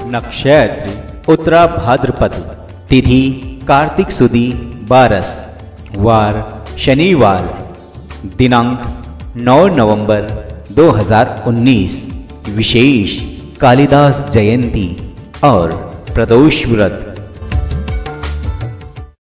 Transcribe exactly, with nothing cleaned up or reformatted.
नक्षत्र उत्तरा भाद्रपद, तिथि कार्तिक सुदी बारस, वार शनिवार, दिनांक नौ नवंबर दो हज़ार उन्नीस, विशेष कालिदास जयंती और प्रदोष व्रत।